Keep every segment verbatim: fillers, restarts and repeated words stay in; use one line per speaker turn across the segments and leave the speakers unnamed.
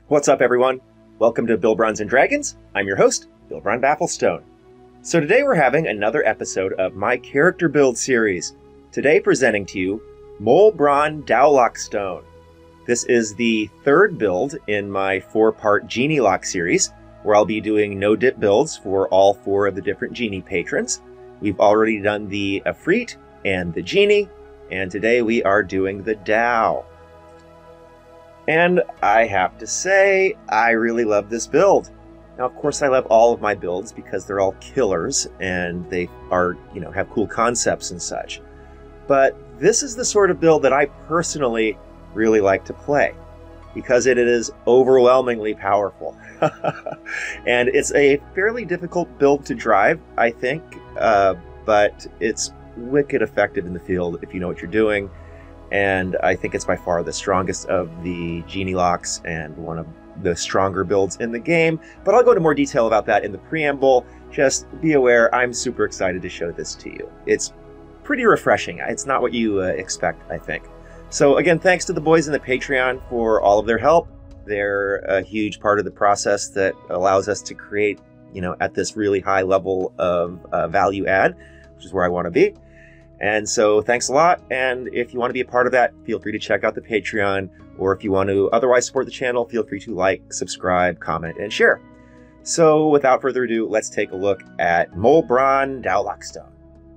What's up, everyone? Welcome to Bill Bronze and Dragons. I'm your host, Bill Bron Bafflestone. So today we're having another episode of my character build series. Today presenting to you Molbron Dowlockstone. This is the third build in my four-part Genie Lock series, where I'll be doing no-dip builds for all four of the different Genie patrons. We've already done the Efreet and the Genie, and today we are doing the Dow. And I have to say, I really love this build. Now, of course, I love all of my builds because they're all killers and they are, you know, have cool concepts and such. But this is the sort of build that I personally really like to play because it is overwhelmingly powerful. And it's a fairly difficult build to drive, I think, uh, but it's wicked effective in the field if you know what you're doing. And I think it's by far the strongest of the Genie Locks and one of the stronger builds in the game. But I'll go into more detail about that in the preamble. Just be aware, I'm super excited to show this to you. It's pretty refreshing. It's not what you uh, expect, I think. So again, thanks to the boys in the Patreon for all of their help. They're a huge part of the process that allows us to create, you know, at this really high level of uh, value add, which is where I want to be. And so thanks a lot, and if you want to be a part of that, feel free to check out the Patreon, or if you want to otherwise support the channel, feel free to like, subscribe, comment, and share. So without further ado, let's take a look at Molbron Dowlockstone.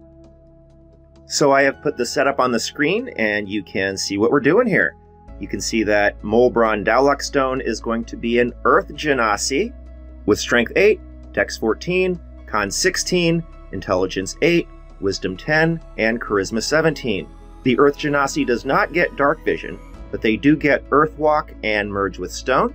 So I have put the setup on the screen, and you can see what we're doing here. You can see that Molbron Dowlockstone is going to be an Earth Genasi with Strength eight, Dex fourteen, Con sixteen, Intelligence eight, Wisdom ten, and Charisma seventeen. The Earth Genasi does not get Dark Vision, but they do get Earthwalk and Merge with Stone.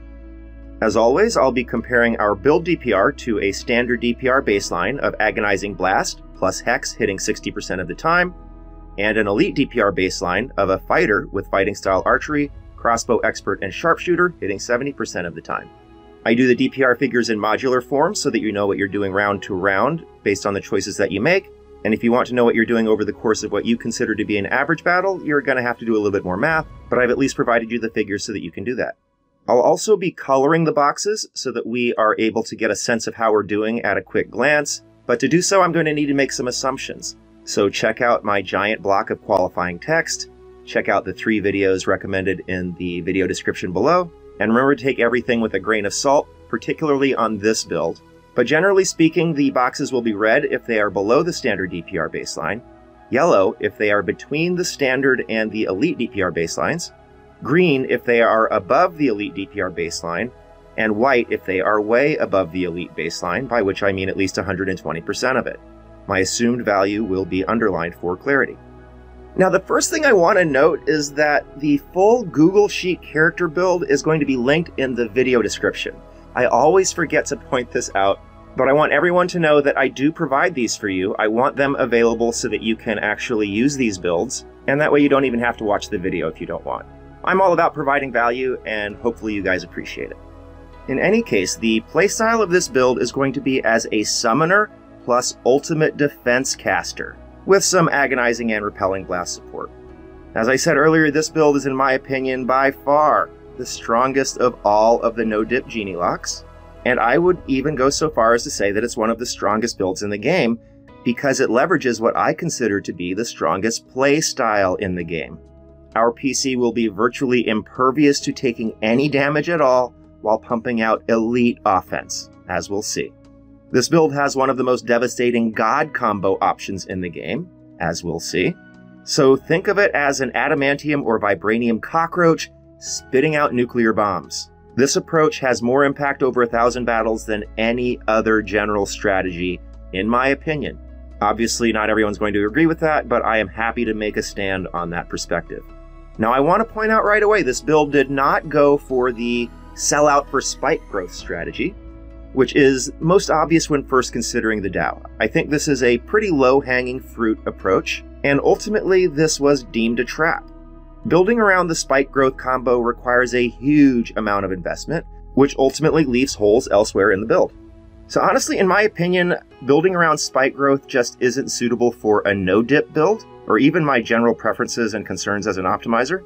As always, I'll be comparing our build D P R to a standard D P R baseline of Agonizing Blast plus Hex hitting sixty percent of the time, and an Elite D P R baseline of a Fighter with Fighting Style Archery, Crossbow Expert, and Sharpshooter hitting seventy percent of the time. I do the D P R figures in modular form so that you know what you're doing round to round based on the choices that you make. And if you want to know what you're doing over the course of what you consider to be an average battle, you're going to have to do a little bit more math, but I've at least provided you the figures so that you can do that. I'll also be coloring the boxes so that we are able to get a sense of how we're doing at a quick glance, but to do so I'm going to need to make some assumptions. So check out my giant block of qualifying text, check out the three videos recommended in the video description below, and remember to take everything with a grain of salt, particularly on this build. But generally speaking, the boxes will be red if they are below the standard D P R baseline, yellow if they are between the standard and the elite D P R baselines, green if they are above the elite D P R baseline, and white if they are way above the elite baseline, by which I mean at least one hundred twenty percent of it. My assumed value will be underlined for clarity. Now, the first thing I want to note is that the full Google Sheet character build is going to be linked in the video description. I always forget to point this out, but I want everyone to know that I do provide these for you. I want them available so that you can actually use these builds, and that way you don't even have to watch the video if you don't want. I'm all about providing value, and hopefully you guys appreciate it. In any case, the playstyle of this build is going to be as a summoner plus ultimate defense caster, with some agonizing and repelling blast support. As I said earlier, this build is, in my opinion, by far the strongest of all of the no-dip Genie Locks, and I would even go so far as to say that it's one of the strongest builds in the game because it leverages what I consider to be the strongest play style in the game. Our P C will be virtually impervious to taking any damage at all while pumping out elite offense, as we'll see. This build has one of the most devastating God combo options in the game, as we'll see. So think of it as an adamantium or vibranium cockroach spitting out nuclear bombs. This approach has more impact over a thousand battles than any other general strategy, in my opinion. Obviously, not everyone's going to agree with that, but I am happy to make a stand on that perspective. Now, I want to point out right away, this build did not go for the sell out for spike growth strategy, which is most obvious when first considering the Dow. I think this is a pretty low-hanging fruit approach, and ultimately this was deemed a trap. Building around the spike growth combo requires a huge amount of investment, which ultimately leaves holes elsewhere in the build. So honestly, in my opinion, building around spike growth just isn't suitable for a no-dip build, or even my general preferences and concerns as an optimizer.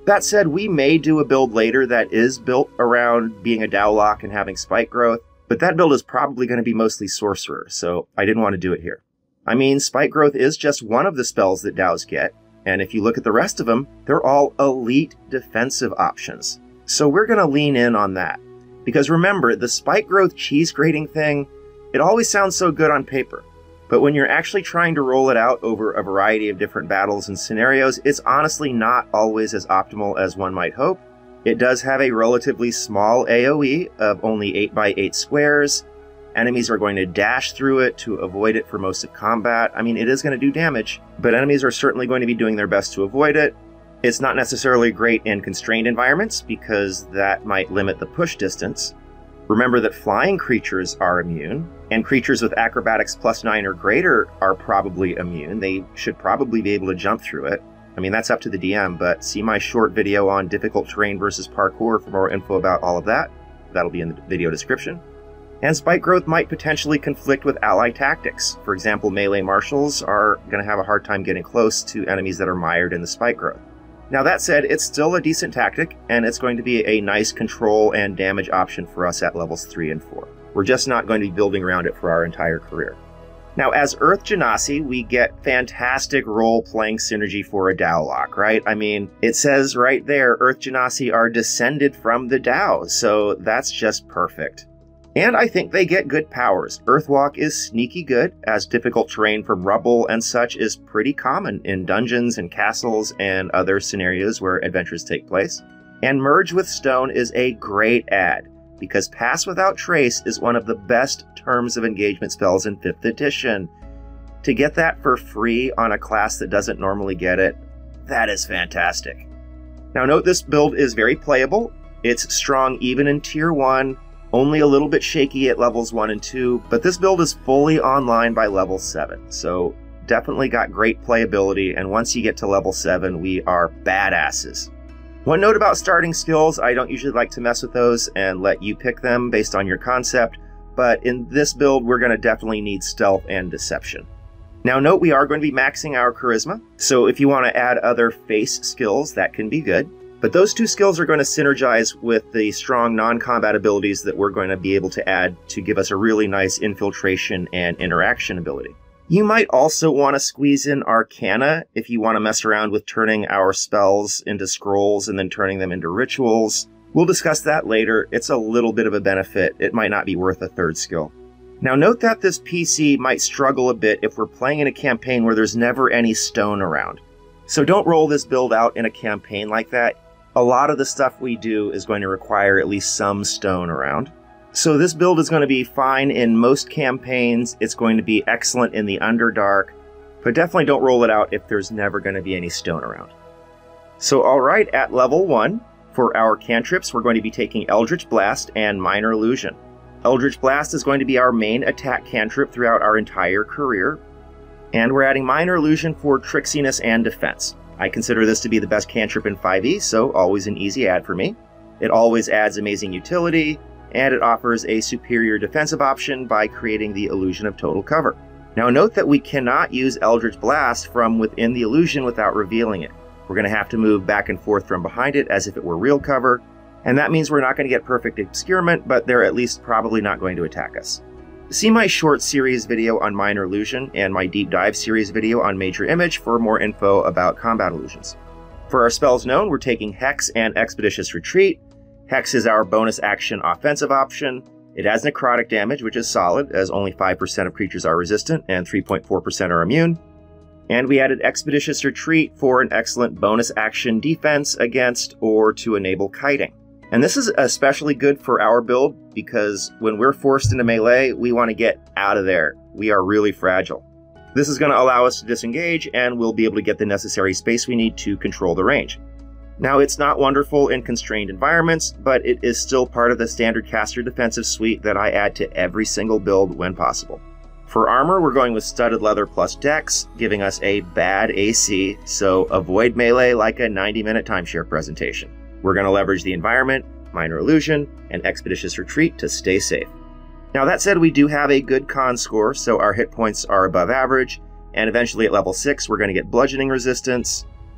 That said, we may do a build later that is built around being a Dao Lock and having spike growth, but that build is probably going to be mostly sorcerer, so I didn't want to do it here. I mean, spike growth is just one of the spells that Daos get, and if you look at the rest of them, they're all elite defensive options. So we're going to lean in on that. Because remember, the spike growth cheese grating thing, it always sounds so good on paper. But when you're actually trying to roll it out over a variety of different battles and scenarios, it's honestly not always as optimal as one might hope. It does have a relatively small A O E of only eight by eight squares. Enemies are going to dash through it to avoid it for most of combat. I mean, it is going to do damage, but enemies are certainly going to be doing their best to avoid it. It's not necessarily great in constrained environments because that might limit the push distance. Remember that flying creatures are immune, and creatures with acrobatics plus nine or greater are probably immune. They should probably be able to jump through it. I mean, that's up to the D M, but see my short video on difficult terrain versus parkour for more info about all of that. That'll be in the video description. And spike growth might potentially conflict with ally tactics. For example, melee marshals are going to have a hard time getting close to enemies that are mired in the spike growth. Now that said, it's still a decent tactic, and it's going to be a nice control and damage option for us at levels three and four. We're just not going to be building around it for our entire career. Now, as Earth Genasi, we get fantastic role-playing synergy for a Dao Lock, right? I mean, it says right there, Earth Genasi are descended from the Dao, so that's just perfect. And I think they get good powers. Earthwalk is sneaky good, as difficult terrain from rubble and such is pretty common in dungeons and castles and other scenarios where adventures take place. And Merge with Stone is a great add, because Pass Without Trace is one of the best terms of engagement spells in fifth edition. To get that for free on a class that doesn't normally get it, that is fantastic. Now note this build is very playable. It's strong even in tier one, only a little bit shaky at levels one and two, but this build is fully online by level seven, so definitely got great playability, and once you get to level seven, we are badasses. One note about starting skills, I don't usually like to mess with those and let you pick them based on your concept, but in this build, we're going to definitely need stealth and deception. Now note we are going to be maxing our charisma, so if you want to add other face skills, that can be good. But those two skills are going to synergize with the strong non-combat abilities that we're going to be able to add to give us a really nice infiltration and interaction ability. You might also want to squeeze in Arcana if you want to mess around with turning our spells into scrolls and then turning them into rituals. We'll discuss that later. It's a little bit of a benefit. It might not be worth a third skill. Now note that this P C might struggle a bit if we're playing in a campaign where there's never any stone around. So don't roll this build out in a campaign like that. A lot of the stuff we do is going to require at least some stone around. So this build is going to be fine in most campaigns. It's going to be excellent in the Underdark, but definitely don't roll it out if there's never going to be any stone around. So alright, at level one, for our cantrips, we're going to be taking Eldritch Blast and Minor Illusion. Eldritch Blast is going to be our main attack cantrip throughout our entire career, and we're adding Minor Illusion for Tricksiness and Defense. I consider this to be the best cantrip in five E, so always an easy add for me. It always adds amazing utility, and it offers a superior defensive option by creating the illusion of total cover. Now note that we cannot use Eldritch Blast from within the illusion without revealing it. We're going to have to move back and forth from behind it as if it were real cover, and that means we're not going to get perfect obscurement, but they're at least probably not going to attack us. See my short series video on Minor Illusion and my deep dive series video on Major Image for more info about combat illusions. For our spells known, we're taking Hex and Expeditious Retreat. Hex is our bonus action offensive option. It has necrotic damage, which is solid, as only five percent of creatures are resistant and three point four percent are immune. And we added Expeditious Retreat for an excellent bonus action defense against or to enable kiting. And this is especially good for our build because when we're forced into melee, we want to get out of there. We are really fragile. This is going to allow us to disengage, and we'll be able to get the necessary space we need to control the range. Now, it's not wonderful in constrained environments, but it is still part of the standard caster defensive suite that I add to every single build when possible. For armor, we're going with Studded Leather plus Dex, giving us a bad A C, so avoid melee like a ninety minute timeshare presentation. We're going to leverage the environment, Minor Illusion, and Expeditious Retreat to stay safe. Now that said, we do have a good con score, so our hit points are above average, and eventually at level six we're going to get bludgeoning resistance,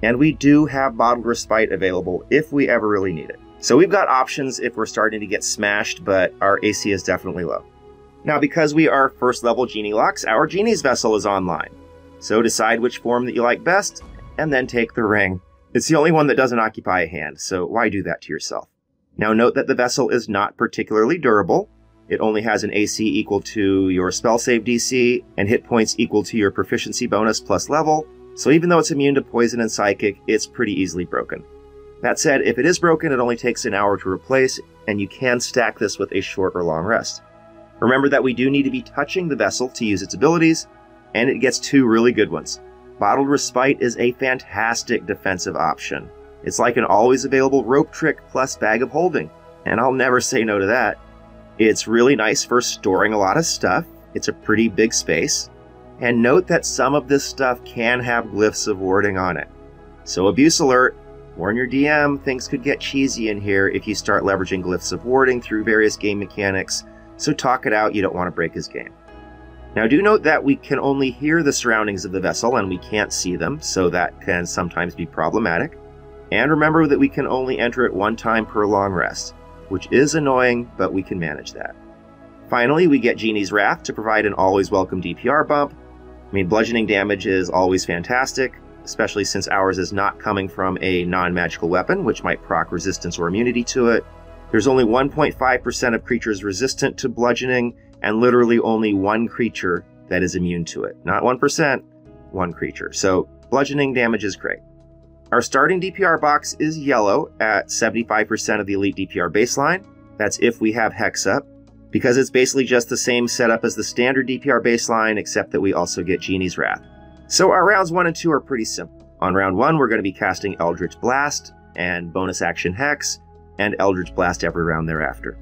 And we do have Bottled Respite available if we ever really need it. So we've got options if we're starting to get smashed, but our A C is definitely low. Now, because we are first level Genie Locks, our Genie's Vessel is online. So decide which form that you like best, and then take the ring. It's the only one that doesn't occupy a hand, so why do that to yourself? Now note that the vessel is not particularly durable. It only has an A C equal to your spell save D C and hit points equal to your proficiency bonus plus level, so even though it's immune to poison and psychic, it's pretty easily broken. That said, if it is broken, it only takes an hour to replace, and you can stack this with a short or long rest. Remember that we do need to be touching the vessel to use its abilities, and it gets two really good ones. Bottled Respite is a fantastic defensive option. It's like an always available rope trick plus bag of holding, and I'll never say no to that. It's really nice for storing a lot of stuff. It's a pretty big space. And note that some of this stuff can have glyphs of warding on it. So abuse alert, warn your D M, things could get cheesy in here if you start leveraging glyphs of warding through various game mechanics, so talk it out, you don't want to break his game. Now do note that we can only hear the surroundings of the vessel and we can't see them, so that can sometimes be problematic. And remember that we can only enter it one time per long rest, which is annoying, but we can manage that. Finally, we get Genie's Wrath to provide an always welcome D P R bump. I mean, bludgeoning damage is always fantastic, especially since ours is not coming from a non-magical weapon, which might proc resistance or immunity to it. There's only one point five percent of creatures resistant to bludgeoning, and literally only one creature that is immune to it. Not one percent, one creature. So bludgeoning damage is great. Our starting D P R box is yellow at seventy-five percent of the Elite D P R baseline. That's if we have Hex up, because it's basically just the same setup as the standard D P R baseline, except that we also get Genie's Wrath. So our rounds one and two are pretty simple. On round one, we're going to be casting Eldritch Blast and bonus action Hex, and Eldritch Blast every round thereafter.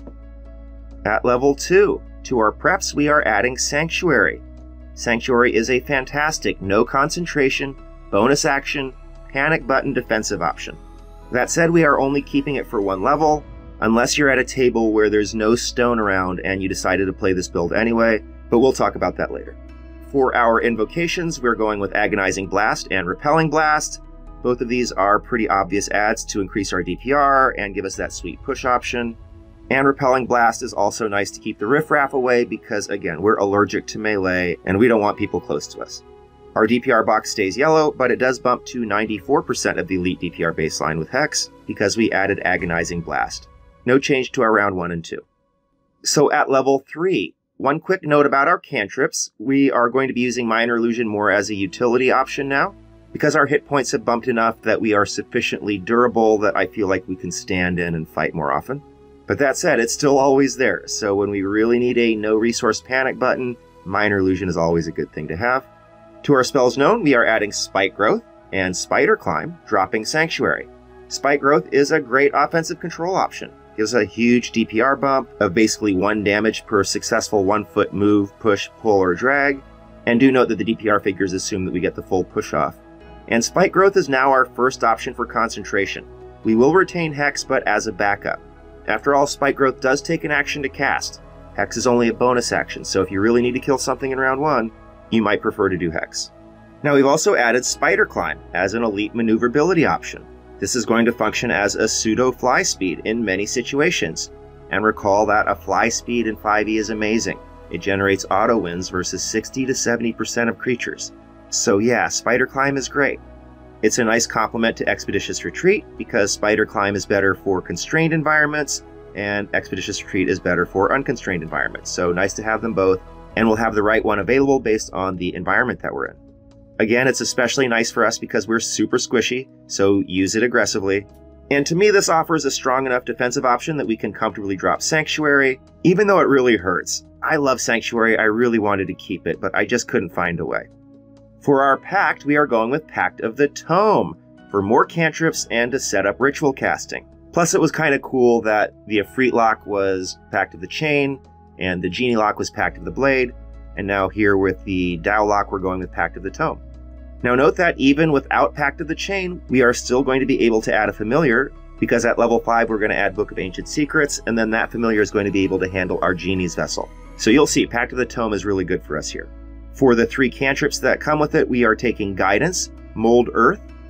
At level two, to our preps, we are adding Sanctuary. Sanctuary is a fantastic no concentration, bonus action, panic button defensive option. That said, we are only keeping it for one level, unless you're at a table where there's no stone around and you decided to play this build anyway, but we'll talk about that later. For our invocations, we're going with Agonizing Blast and Repelling Blast. Both of these are pretty obvious adds to increase our D P R and give us that sweet push option. And Repelling Blast is also nice to keep the riffraff away because, again, we're allergic to melee and we don't want people close to us. Our D P R box stays yellow, but it does bump to ninety-four percent of the Elite D P R baseline with Hex because we added Agonizing Blast. No change to our round one and two. So at level three, one quick note about our cantrips. We are going to be using Minor Illusion more as a utility option now, because our hit points have bumped enough that we are sufficiently durable that I feel like we can stand in and fight more often. But that said, it's still always there, so when we really need a no resource panic button, Minor Illusion is always a good thing to have. To our spells known, we are adding Spike Growth and Spider Climb, dropping Sanctuary. Spike Growth is a great offensive control option. Gives a huge D P R bump of basically one damage per successful one foot move, push, pull, or drag. And do note that the D P R figures assume that we get the full push off. And Spike Growth is now our first option for concentration. We will retain Hex, but as a backup. After all, Spike Growth does take an action to cast. Hex is only a bonus action, so if you really need to kill something in round one, you might prefer to do Hex. Now we've also added Spider Climb as an elite maneuverability option. This is going to function as a pseudo fly speed in many situations. And recall that a fly speed in five E is amazing. It generates auto wins versus sixty to seventy percent of creatures. So yeah, Spider Climb is great. It's a nice complement to Expeditious Retreat because Spider Climb is better for constrained environments and Expeditious Retreat is better for unconstrained environments. So nice to have them both, and we'll have the right one available based on the environment that we're in. Again, it's especially nice for us because we're super squishy, so use it aggressively. And to me, this offers a strong enough defensive option that we can comfortably drop Sanctuary, even though it really hurts. I love Sanctuary, I really wanted to keep it, but I just couldn't find a way. For our Pact, we are going with Pact of the Tome, for more cantrips and to set up ritual casting. Plus, it was kind of cool that the Efreet lock was Pact of the Chain, and the Genie lock was Pact of the Blade, and now here with the Dao lock, we're going with Pact of the Tome. Now note that even without Pact of the Chain, we are still going to be able to add a familiar, because at level five we're going to add Book of Ancient Secrets, and then that familiar is going to be able to handle our Genie's Vessel. So you'll see, Pact of the Tome is really good for us here. For the three cantrips that come with it, we are taking Guidance, Mold Earth,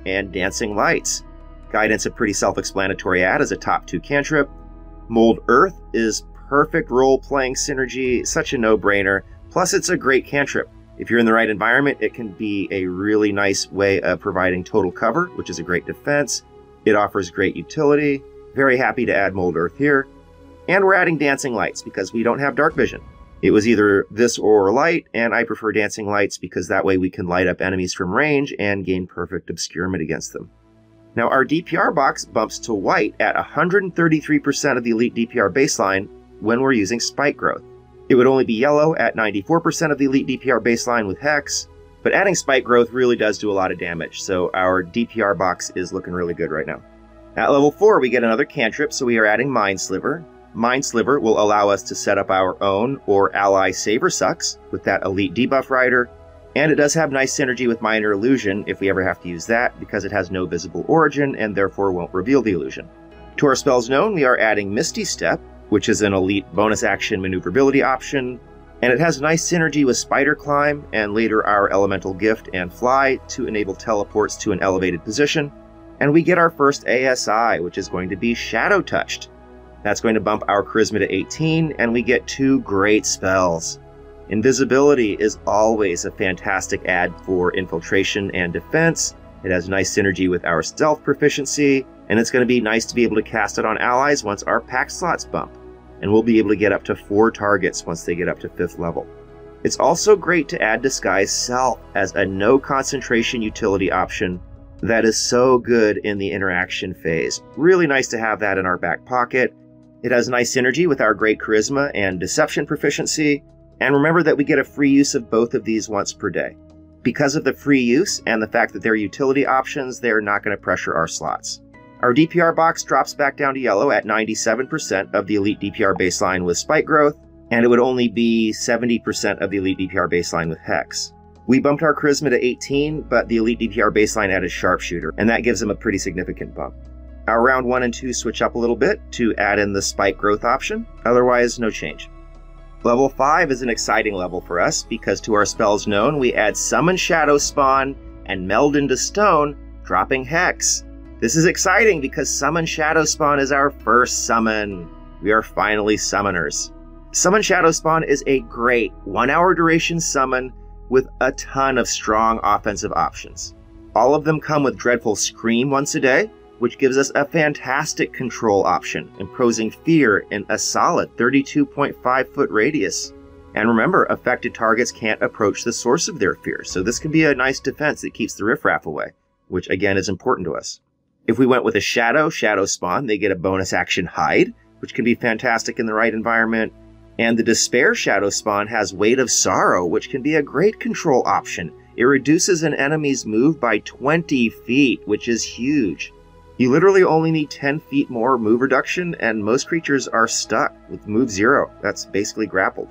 and Dancing Lights. Guidance, a pretty self-explanatory add as a top two cantrip. Mold Earth is perfect role-playing synergy, such a no-brainer. Plus, it's a great cantrip. If you're in the right environment, it can be a really nice way of providing total cover, which is a great defense. It offers great utility. Very happy to add Mold Earth here. And we're adding Dancing Lights because we don't have dark vision. It was either this or light, and I prefer Dancing Lights because that way we can light up enemies from range and gain perfect obscurement against them. Now our D P R box bumps to white at one hundred thirty-three percent of the Elite D P R baseline when we're using Spike Growth. It would only be yellow at ninety-four percent of the Elite D P R baseline with Hex, but adding Spike Growth really does do a lot of damage, so our D P R box is looking really good right now. At level four, we get another cantrip, so we are adding Mind Sliver. Mind Sliver will allow us to set up our own or ally Saver Sucks with that Elite debuff rider, and it does have nice synergy with Minor Illusion if we ever have to use that, because it has no visible origin and therefore won't reveal the illusion. To our spells known, we are adding Misty Step, which is an elite bonus action maneuverability option, and it has nice synergy with Spider Climb and later our Elemental Gift and Fly to enable teleports to an elevated position. And we get our first A S I, which is going to be Shadow Touched. That's going to bump our Charisma to eighteen, and we get two great spells. Invisibility is always a fantastic add for infiltration and defense. It has nice synergy with our stealth proficiency, and it's going to be nice to be able to cast it on allies once our pack slots bump. And we'll be able to get up to four targets once they get up to fifth level. It's also great to add Disguise Self as a no concentration utility option that is so good in the interaction phase. Really nice to have that in our back pocket. It has nice synergy with our great charisma and deception proficiency, and remember that we get a free use of both of these once per day. Because of the free use and the fact that they're utility options, they're not going to pressure our slots. Our D P R box drops back down to yellow at ninety-seven percent of the Elite D P R baseline with Spike Growth, and it would only be seventy percent of the Elite D P R baseline with Hex. We bumped our Charisma to eighteen, but the Elite D P R baseline added Sharpshooter, and that gives them a pretty significant bump. Our round one and two switch up a little bit to add in the Spike Growth option, otherwise no change. Level five is an exciting level for us because to our spells known, we add Summon Shadow Spawn and Meld into Stone, dropping Hex. This is exciting because Summon Shadow Spawn is our first summon. We are finally summoners. Summon Shadow Spawn is a great one hour duration summon with a ton of strong offensive options. All of them come with Dreadful Scream once a day, which gives us a fantastic control option, imposing fear in a solid thirty-two point five foot radius. And remember, affected targets can't approach the source of their fear, so this can be a nice defense that keeps the riffraff away, which again is important to us. If we went with a Shadow, Shadow Spawn, they get a bonus action Hide, which can be fantastic in the right environment. And the Despair Shadow Spawn has Weight of Sorrow, which can be a great control option. It reduces an enemy's move by twenty feet, which is huge. You literally only need ten feet more move reduction, and most creatures are stuck with move zero. That's basically grappled.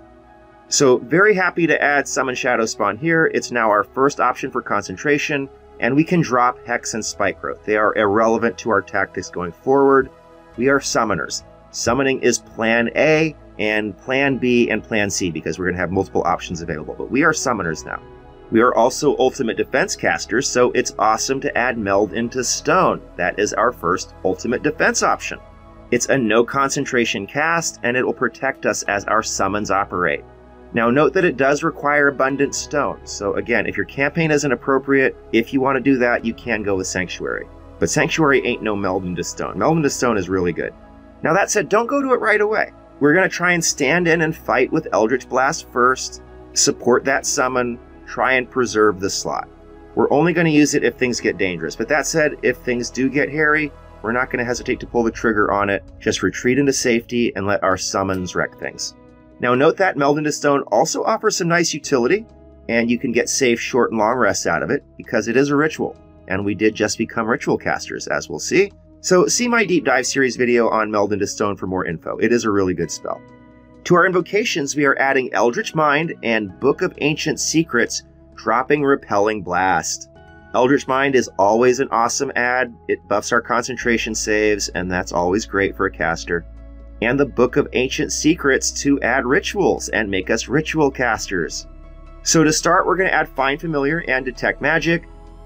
So very happy to add Summon Shadow Spawn here. It's now our first option for concentration, and we can drop Hex and Spike Growth. They are irrelevant to our tactics going forward. We are summoners. Summoning is plan A, and plan B and plan C, because we're going to have multiple options available. But we are summoners now. We are also ultimate defense casters, so it's awesome to add Meld into Stone. That is our first ultimate defense option. It's a no concentration cast, and it will protect us as our summons operate. Now note that it does require abundant stone, so again, if your campaign isn't appropriate, if you want to do that, you can go with Sanctuary. But Sanctuary ain't no Meld into Stone. Meld into Stone is really good. Now that said, don't go to it right away. We're going to try and stand in and fight with Eldritch Blast first, support that summon, try and preserve the slot. We're only going to use it if things get dangerous, but that said, if things do get hairy, we're not going to hesitate to pull the trigger on it. Just retreat into safety and let our summons wreck things. Now note that Meld into Stone also offers some nice utility, and you can get safe short and long rests out of it because it is a ritual, and we did just become ritual casters, as we'll see. So see my deep dive series video on Meld into Stone for more info. It is a really good spell. To our invocations, we are adding Eldritch Mind and Book of Ancient Secrets, dropping Repelling Blast. Eldritch Mind is always an awesome add. It buffs our concentration saves, and that's always great for a caster. And the Book of Ancient Secrets to add rituals and make us ritual casters. So to start, we're going to add Find Familiar and Detect Magic.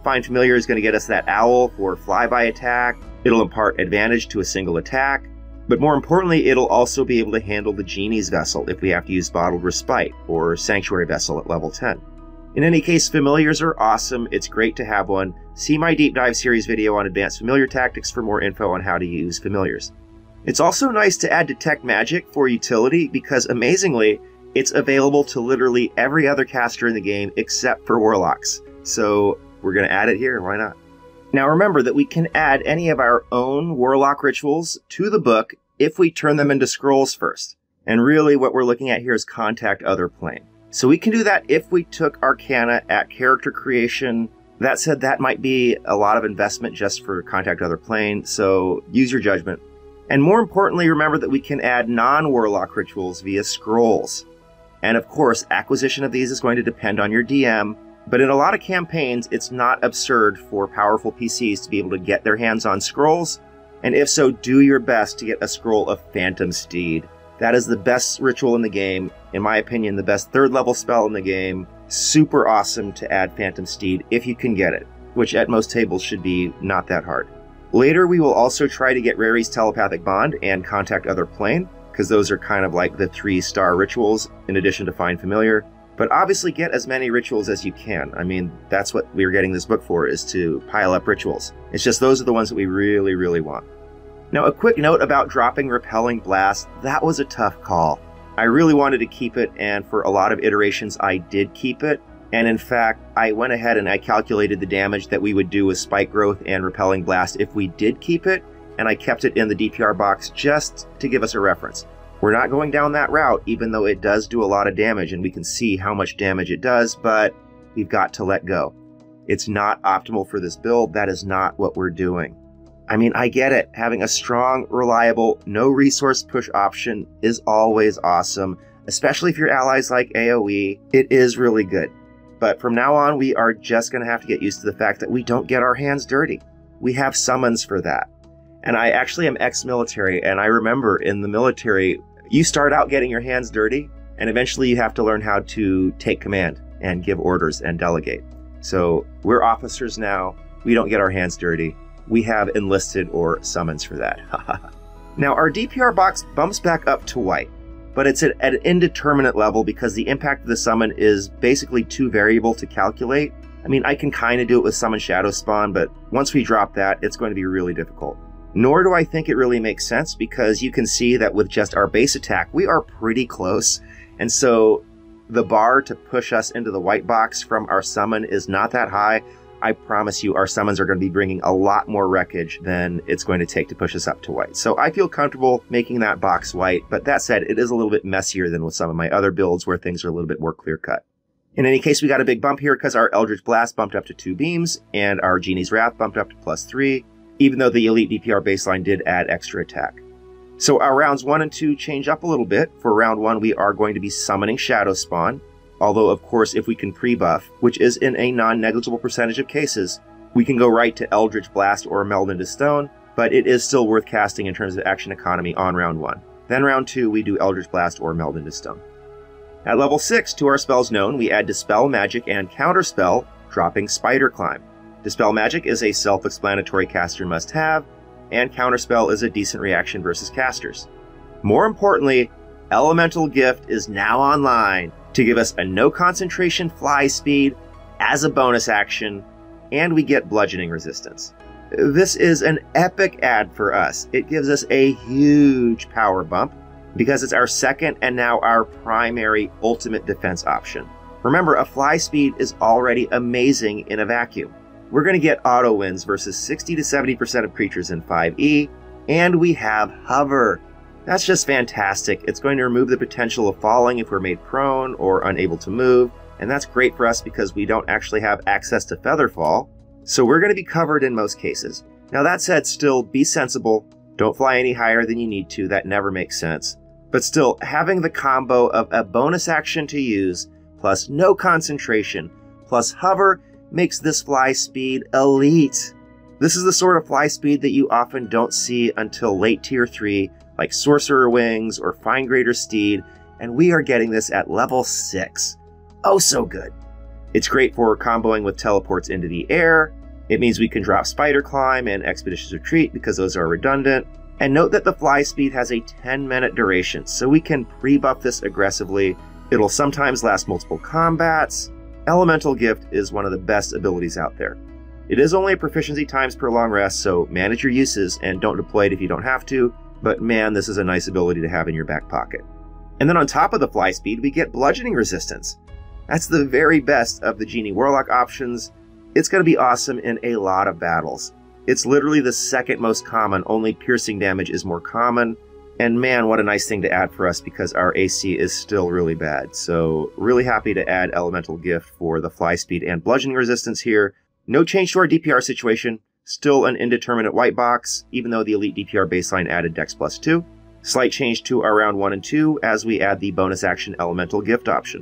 Find Familiar is going to get us that owl for flyby attack. It'll impart advantage to a single attack. But more importantly, it'll also be able to handle the Genie's Vessel if we have to use Bottled Respite or Sanctuary Vessel at level ten. In any case, Familiars are awesome. It's great to have one. See my deep dive series video on Advanced Familiar Tactics for more info on how to use Familiars. It's also nice to add Detect Magic for utility because, amazingly, it's available to literally every other caster in the game except for Warlocks. So we're going to add it here, why not? Now remember that we can add any of our own Warlock rituals to the book if we turn them into scrolls first. And really what we're looking at here is Contact Other Plane. So we can do that if we took Arcana at character creation. That said, that might be a lot of investment just for Contact Other Plane, so use your judgment. And more importantly, remember that we can add non-Warlock rituals via scrolls. And of course, acquisition of these is going to depend on your D M, but in a lot of campaigns, it's not absurd for powerful P Cs to be able to get their hands on scrolls, and if so, do your best to get a scroll of Phantom Steed. That is the best ritual in the game, in my opinion, the best third level spell in the game. Super awesome to add Phantom Steed if you can get it, which at most tables should be not that hard. Later, we will also try to get Rary's Telepathic Bond and Contact Other Plane, because those are kind of like the three-star rituals in addition to Find Familiar. But obviously get as many rituals as you can. I mean, that's what we're getting this book for, is to pile up rituals. It's just those are the ones that we really, really want. Now, a quick note about dropping Repelling Blast. That was a tough call. I really wanted to keep it, and for a lot of iterations, I did keep it. And in fact, I went ahead and I calculated the damage that we would do with Spike Growth and Repelling Blast if we did keep it, and I kept it in the D P R box just to give us a reference. We're not going down that route, even though it does do a lot of damage, and we can see how much damage it does, but we've got to let go. It's not optimal for this build. That is not what we're doing. I mean, I get it. Having a strong, reliable, no resource push option is always awesome, especially if your allies like AoE. It is really good. But from now on, we are just going to have to get used to the fact that we don't get our hands dirty. We have summons for that. And I actually am ex-military, and I remember in the military, you start out getting your hands dirty, and eventually you have to learn how to take command and give orders and delegate. So we're officers now. We don't get our hands dirty. We have enlisted or summons for that. Now, our D P R box bumps back up to white, but it's at, at an indeterminate level because the impact of the summon is basically too variable to calculate. I mean, I can kind of do it with Summon Shadow Spawn, but once we drop that, it's going to be really difficult. Nor do I think it really makes sense because you can see that with just our base attack, we are pretty close. And so the bar to push us into the white box from our summon is not that high. I promise you our summons are going to be bringing a lot more wreckage than it's going to take to push us up to white. So I feel comfortable making that box white, but that said, it is a little bit messier than with some of my other builds where things are a little bit more clear-cut. In any case, we got a big bump here because our Eldritch Blast bumped up to two beams and our Genie's Wrath bumped up to plus three, even though the Elite D P R baseline did add extra attack. So our rounds one and two change up a little bit. For round one, we are going to be summoning Shadow Spawn. Although, of course, if we can pre-buff, which is in a non-negligible percentage of cases, we can go right to Eldritch Blast or Meld into Stone, but it is still worth casting in terms of action economy on round one. Then round two, we do Eldritch Blast or Meld into Stone. At level six, to our spells known, we add Dispel Magic and Counterspell, dropping Spider Climb. Dispel Magic is a self-explanatory caster must-have, and Counterspell is a decent reaction versus casters. More importantly, Elemental Gift is now online to give us a no concentration fly speed as a bonus action, and we get bludgeoning resistance. This is an epic add for us. It gives us a huge power bump because it's our second and now our primary ultimate defense option. Remember, a fly speed is already amazing in a vacuum. We're going to get auto wins versus sixty to seventy percent of creatures in five E, and we have hover. That's just fantastic. It's going to remove the potential of falling if we're made prone or unable to move, and that's great for us because we don't actually have access to Featherfall, so we're going to be covered in most cases. Now that said, still be sensible. Don't fly any higher than you need to. That never makes sense. But still, having the combo of a bonus action to use, plus no concentration, plus hover, makes this fly speed elite. This is the sort of fly speed that you often don't see until late tier three, like Sorcerer Wings or Fine Grader Steed, and we are getting this at level six. Oh, so good. It's great for comboing with teleports into the air, It means we can drop Spider Climb and Expeditious Retreat because those are redundant. And note that the fly speed has a ten minute duration, so we can pre-buff this aggressively. It'll sometimes last multiple combats. Elemental Gift is one of the best abilities out there. It is only a proficiency times per long rest, so manage your uses and don't deploy it if you don't have to, but man, this is a nice ability to have in your back pocket. And then on top of the fly speed, we get bludgeoning resistance. That's the very best of the Genie Warlock options. It's going to be awesome in a lot of battles. It's literally the second most common, only piercing damage is more common. And man, what a nice thing to add for us because our A C is still really bad. So really happy to add Elemental Gift for the fly speed and bludgeoning resistance here. No change to our D P R situation. Still an indeterminate white box, even though the Elite D P R baseline added Dex plus two. Slight change to our round one and two as we add the bonus action Elemental Gift option.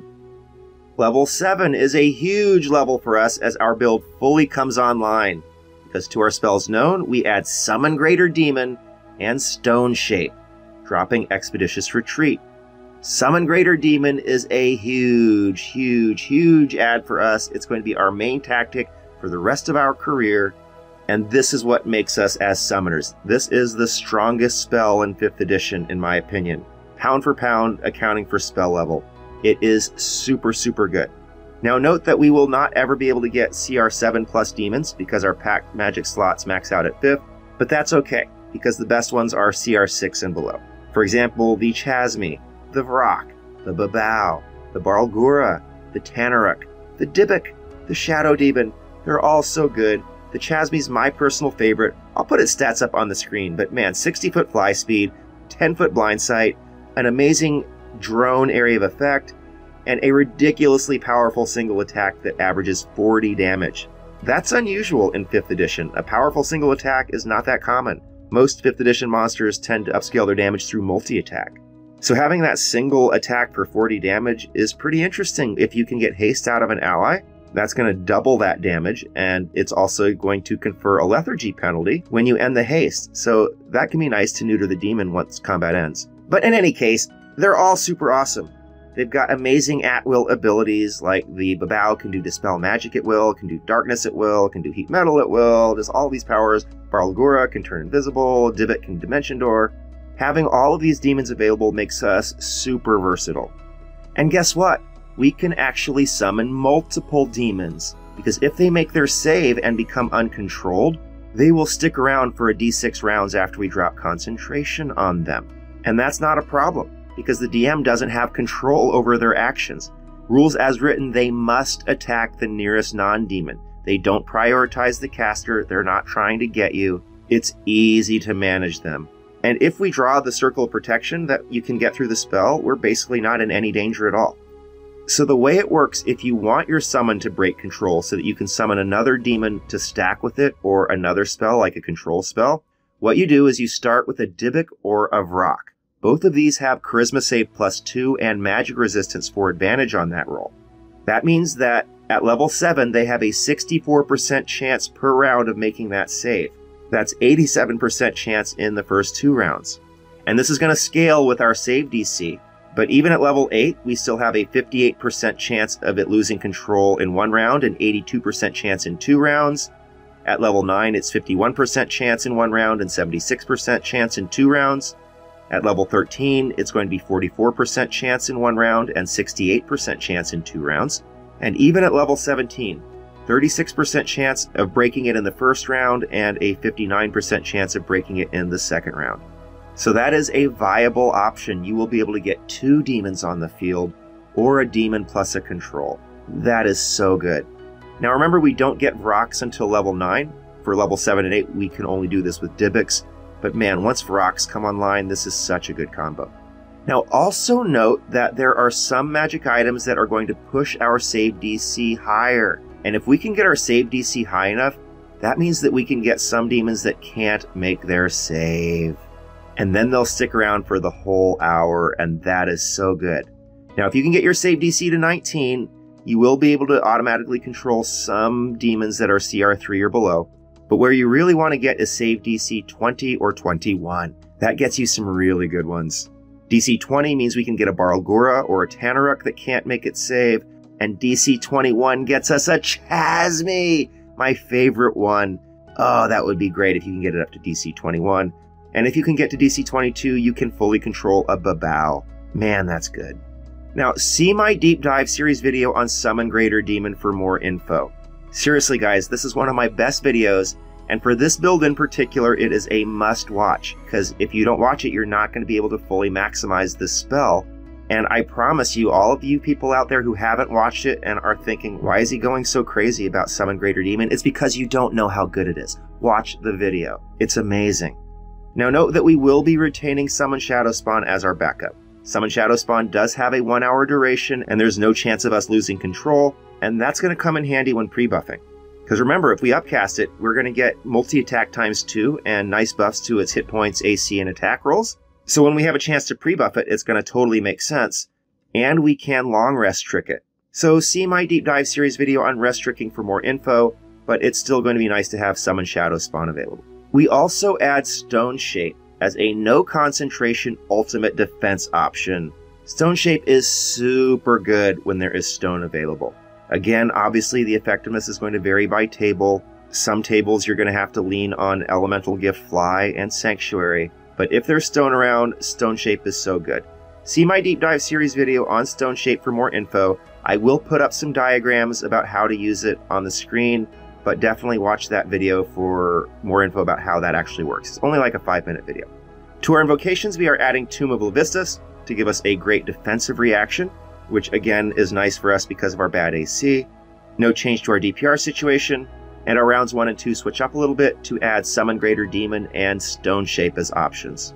Level seven is a huge level for us as our build fully comes online. Because to our spells known, we add Summon Greater Demon and Stone Shape, dropping Expeditious Retreat. Summon Greater Demon is a huge, huge, huge add for us. It's going to be our main tactic for the rest of our career, and this is what makes us as summoners. This is the strongest spell in fifth edition, in my opinion. Pound for pound, accounting for spell level. It is super, super good. Now note that we will not ever be able to get C R seven plus demons because our packed magic slots max out at fifth, but that's okay because the best ones are C R six and below. For example, the Chasmi, the Vrok, the Babao, the Barlgura, the Tanaruk, the Dybbuk, the Shadow Demon. They're all so good. The Chasmi's my personal favorite. I'll put its stats up on the screen, but man, sixty foot fly speed, ten foot blind sight, an amazing drone area of effect, and a ridiculously powerful single attack that averages forty damage. That's unusual in fifth edition. A powerful single attack is not that common. Most fifth edition monsters tend to upscale their damage through multi-attack. So having that single attack for forty damage is pretty interesting. If you can get haste out of an ally, that's going to double that damage, and it's also going to confer a lethargy penalty when you end the haste. So that can be nice to neuter the demon once combat ends. But in any case, they're all super awesome. They've got amazing at-will abilities, like the Babao can do Dispel Magic at will, can do Darkness at will, can do Heat Metal at will, does all these powers. Barlgura can turn invisible, Dybbuk can Dimension Door. Having all of these demons available makes us super versatile. And guess what? We can actually summon multiple demons, because if they make their save and become uncontrolled, they will stick around for a d six rounds after we drop concentration on them. And that's not a problem, because the D M doesn't have control over their actions. Rules as written, they must attack the nearest non-demon. They don't prioritize the caster, they're not trying to get you. It's easy to manage them. And if we draw the circle of protection that you can get through the spell, we're basically not in any danger at all. So the way it works, if you want your summon to break control so that you can summon another demon to stack with it or another spell like a control spell, what you do is you start with a Dybbuk or a Vrok. Both of these have Charisma Save plus two and Magic Resistance for advantage on that roll. That means that at level seven, they have a sixty-four percent chance per round of making that save. That's eighty-seven percent chance in the first two rounds. And this is going to scale with our save D C. But even at level eight, we still have a fifty-eight percent chance of it losing control in one round and eighty-two percent chance in two rounds. At level nine, it's fifty-one percent chance in one round and seventy-six percent chance in two rounds. At level thirteen, it's going to be forty-four percent chance in one round and sixty-eight percent chance in two rounds. And even at level seventeen, thirty-six percent chance of breaking it in the first round and a fifty-nine percent chance of breaking it in the second round. So that is a viable option. You will be able to get two demons on the field or a demon plus a control. That is so good. Now remember, we don't get Vroks until level nine. For level seven and eight, we can only do this with Dybbuks. But man, once Vroks come online, this is such a good combo. Now also note that there are some magic items that are going to push our save D C higher. And if we can get our save D C high enough, that means that we can get some demons that can't make their save. And then they'll stick around for the whole hour, and that is so good. Now, if you can get your save D C to nineteen, you will be able to automatically control some demons that are C R three or below. But where you really want to get is save D C twenty or twenty-one. That gets you some really good ones. D C twenty means we can get a Barlgura or a Tanaruk that can't make it save, and D C twenty-one gets us a Chasmi, my favorite one. Oh, that would be great if you can get it up to D C twenty-one. And if you can get to D C twenty-two, you can fully control a Babao. Man, that's good. Now, see my deep dive series video on Summon Greater Demon for more info. Seriously, guys, this is one of my best videos, and for this build in particular, it is a must watch, because if you don't watch it, you're not going to be able to fully maximize this spell. And I promise you, all of you people out there who haven't watched it and are thinking, why is he going so crazy about Summon Greater Demon? It's because you don't know how good it is. Watch the video. It's amazing. Now note that we will be retaining Summon Shadowspawn as our backup. Summon Shadowspawn does have a one hour duration, and there's no chance of us losing control, and that's going to come in handy when pre-buffing. Because remember, if we upcast it, we're going to get multi-attack times two and nice buffs to its hit points, A C, and attack rolls. So when we have a chance to pre-buff it, it's going to totally make sense, and we can long rest trick it. So see my deep dive series video on rest tricking for more info, but it's still going to be nice to have Summon Shadowspawn available. We also add Stone Shape as a no concentration ultimate defense option. Stone Shape is super good when there is stone available. Again, obviously the effectiveness is going to vary by table. Some tables you're going to have to lean on Elemental Gift Fly and Sanctuary. But if there's stone around, Stone Shape is so good. See my deep dive series video on Stone Shape for more info. I will put up some diagrams about how to use it on the screen, but definitely watch that video for more info about how that actually works. It's only like a five minute video. To our invocations, we are adding Tomb of Levistus to give us a great defensive reaction, which again is nice for us because of our bad A C. No change to our D P R situation. And our rounds one and two switch up a little bit to add Summon Greater Demon and Stone Shape as options.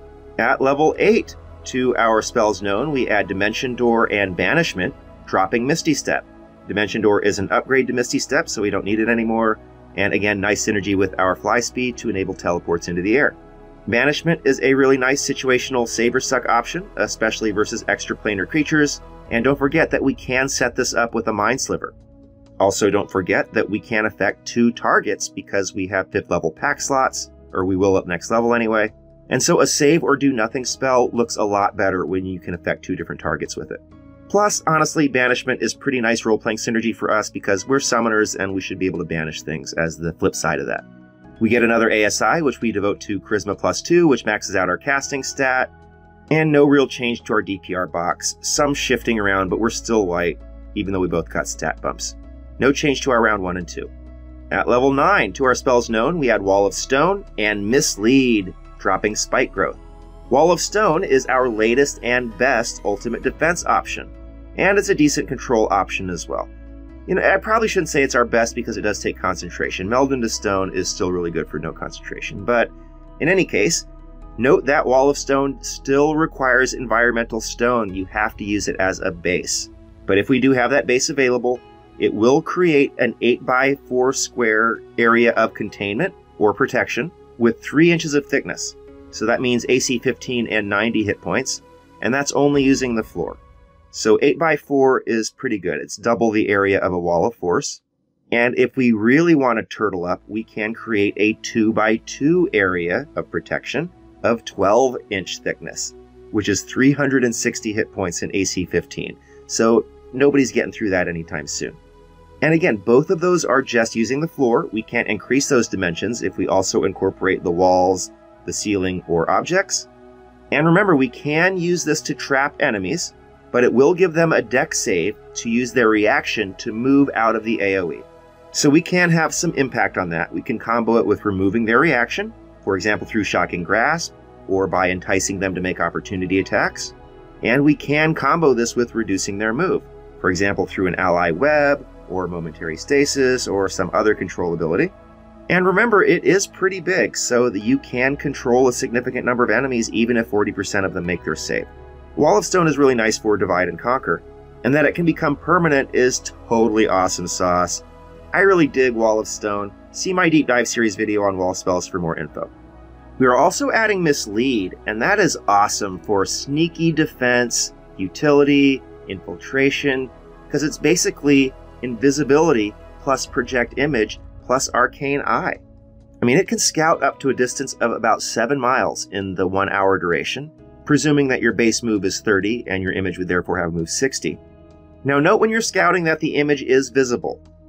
At level eight, to our spells known, we add Dimension Door and Banishment, dropping Misty Step. Dimension Door is an upgrade to Misty Step, so we don't need it anymore. And again, nice synergy with our fly speed to enable teleports into the air. Banishment is a really nice situational save or suck option, especially versus extraplanar creatures. And don't forget that we can set this up with a Mind Sliver. Also, don't forget that we can affect two targets because we have fifth level pack slots, or we will up next level anyway. And so a save or do nothing spell looks a lot better when you can affect two different targets with it. Plus, honestly, Banishment is pretty nice role-playing synergy for us because we're summoners and we should be able to banish things as the flip side of that. We get another A S I, which we devote to Charisma plus two, which maxes out our casting stat. And no real change to our D P R box. Some shifting around, but we're still white, even though we both got stat bumps. No change to our round one and two. At level nine, to our spells known, we add Wall of Stone and Mislead, dropping Spike Growth. Wall of Stone is our latest and best ultimate defense option, and it's a decent control option as well. You know, I probably shouldn't say it's our best because it does take concentration. Meld into Stone is still really good for no concentration, but in any case, note that Wall of Stone still requires Environmental Stone. You have to use it as a base. But if we do have that base available, it will create an eight by four square area of containment or protection with three inches of thickness. So that means A C fifteen and ninety hit points, and that's only using the floor. So eight by four is pretty good. It's double the area of a Wall of Force. And if we really want to turtle up, we can create a two by two area of protection of twelve inch thickness, which is three hundred sixty hit points in A C fifteen. So nobody's getting through that anytime soon. And again, both of those are just using the floor. We can't increase those dimensions if we also incorporate the walls, the ceiling, or objects. And remember, we can use this to trap enemies, but it will give them a dex save to use their reaction to move out of the A O E. So we can have some impact on that. We can combo it with removing their reaction, for example through Shocking Grasp, or by enticing them to make opportunity attacks. And we can combo this with reducing their move, for example through an Ally Web, or Momentary Stasis, or some other control ability. And remember, it is pretty big, so that you can control a significant number of enemies even if forty percent of them make their save. Wall of Stone is really nice for Divide and Conquer, and that it can become permanent is totally awesome sauce. I really dig Wall of Stone. See my deep dive series video on wall spells for more info. We are also adding Mislead, and that is awesome for sneaky defense, utility, infiltration, because it's basically invisibility plus project image plus arcane eye. I mean, it can scout up to a distance of about seven miles in the one hour duration, presuming that your base move is thirty and your image would therefore have moved sixty. Now note when you're scouting that the image is visible.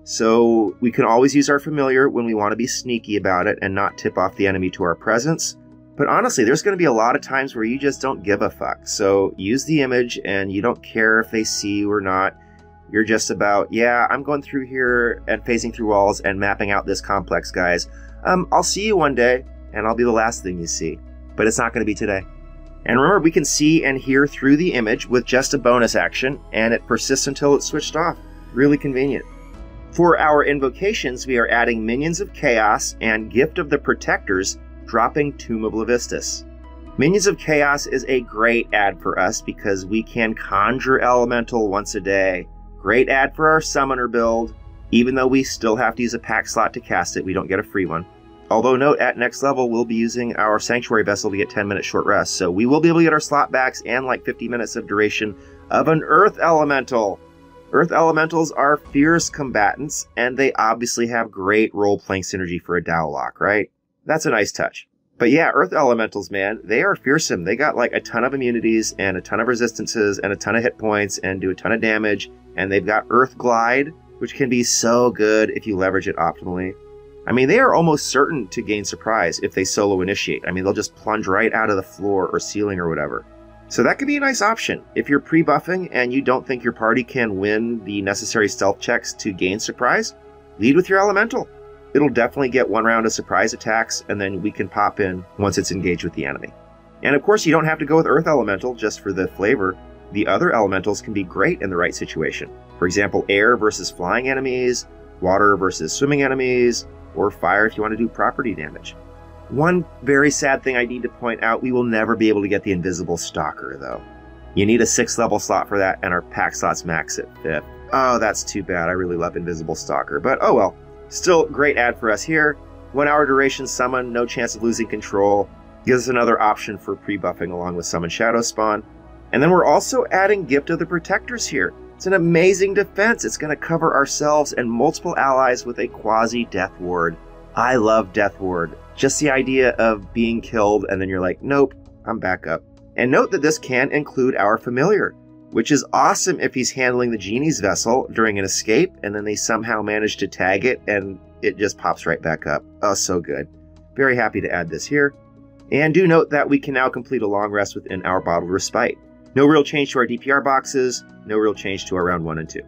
So we can always use our familiar when we want to be sneaky about it and not tip off the enemy to our presence. But honestly, there's going to be a lot of times where you just don't give a fuck. So use the image and you don't care if they see you or not. You're just about, yeah, I'm going through here and phasing through walls and mapping out this complex, guys. Um, I'll see you one day and I'll be the last thing you see. But it's not going to be today. And remember, we can see and hear through the image with just a bonus action, and it persists until it's switched off. Really convenient. For our invocations, we are adding Minions of Chaos and Gift of the Protectors, dropping Tomb of Levistus. Minions of Chaos is a great ad for us because we can conjure Elemental once a day. Great ad for our Summoner build. Even though we still have to use a pack slot to cast it, we don't get a free one. Although note, at next level, we'll be using our Sanctuary Vessel to get ten minute short rest, so we will be able to get our slot backs and like fifty minutes of duration of an Earth Elemental. Earth Elementals are fierce combatants, and they obviously have great role-playing synergy for a Dao lock, right? That's a nice touch. But yeah, Earth Elementals, man, they are fearsome. They got like a ton of immunities and a ton of resistances and a ton of hit points and do a ton of damage, and they've got Earth Glide, which can be so good if you leverage it optimally. I mean, they are almost certain to gain surprise if they solo initiate. I mean, they'll just plunge right out of the floor or ceiling or whatever. So that could be a nice option. If you're pre-buffing and you don't think your party can win the necessary stealth checks to gain surprise, lead with your Elemental. It'll definitely get one round of surprise attacks, and then we can pop in once it's engaged with the enemy. And of course, you don't have to go with Earth Elemental just for the flavor. The other elementals can be great in the right situation. For example, air versus flying enemies, water versus swimming enemies, or fire if you want to do property damage. One very sad thing I need to point out, we will never be able to get the Invisible Stalker, though. You need a sixth level slot for that, and our pack slots max at fifth. Oh, that's too bad. I really love Invisible Stalker, but oh well. Still, great ad for us here. One hour duration summon, no chance of losing control. Gives us another option for pre-buffing along with Summon Shadow Spawn. And then we're also adding Gift of the Protectors here. It's an amazing defense. It's going to cover ourselves and multiple allies with a quasi-death ward. I love Death Ward. Just the idea of being killed and then you're like, nope, I'm back up. And note that this can include our familiar, which is awesome if he's handling the genie's vessel during an escape and then they somehow manage to tag it and it just pops right back up. Oh, so good. Very happy to add this here. And do note that we can now complete a long rest within our Bottled Respite. No real change to our D P R boxes, no real change to our round one and two.